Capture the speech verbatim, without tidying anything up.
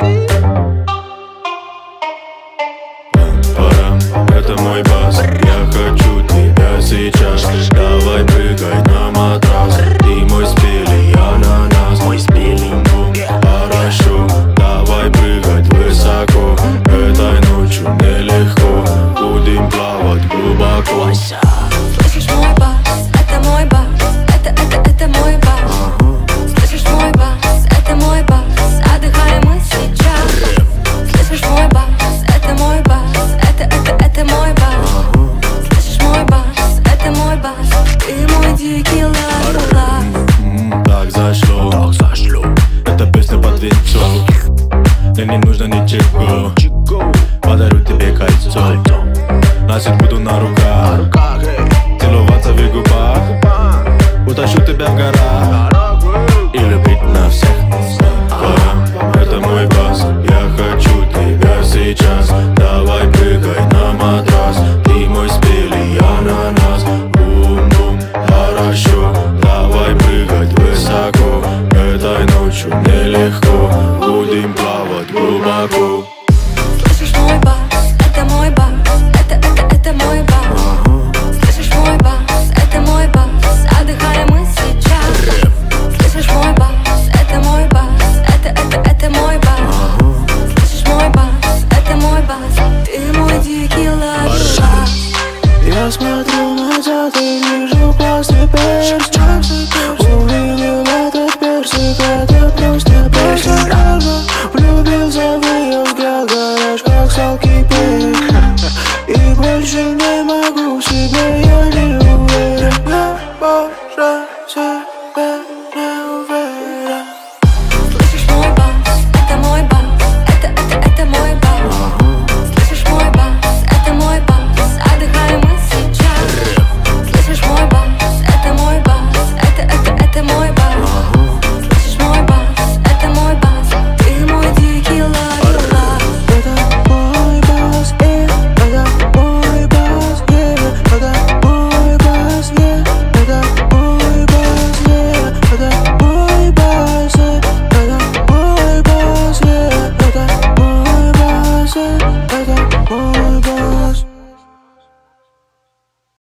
Это мой бас, я хочу тебя сейчас. Давай прыгай на матрас. Ты мой спелый ананас. Мой спелый бум, хорошо. Давай прыгать высоко. Этой ночью нелегко. Будем плавать глубоко. Слышишь мой бас, это мой бас. Это, это, это мой бас. Слышишь мой бас, это мой бас. Отдыхаем мы сейчас. Слышишь мой бас, это мой бас. Это, это, это мой бас. Слышишь мой бас, это мой бас. Ты мой дикий ла-ла-ла. Так зашло, так зашло. Это песня под венцом. Мне не нужно ничего. Подарю тебе кольцо. Носить буду на руках. Целоваться в губах. Утащу тебя в горах. И любить на всех. Это мой бас. Я хочу тебя сейчас. Давай прыгай на матрас. Ты мой спелый ананас. Бум-бум, хорошо. Давай прыгать высоко. Этой ночью нелегко. Будем плавать глубоко.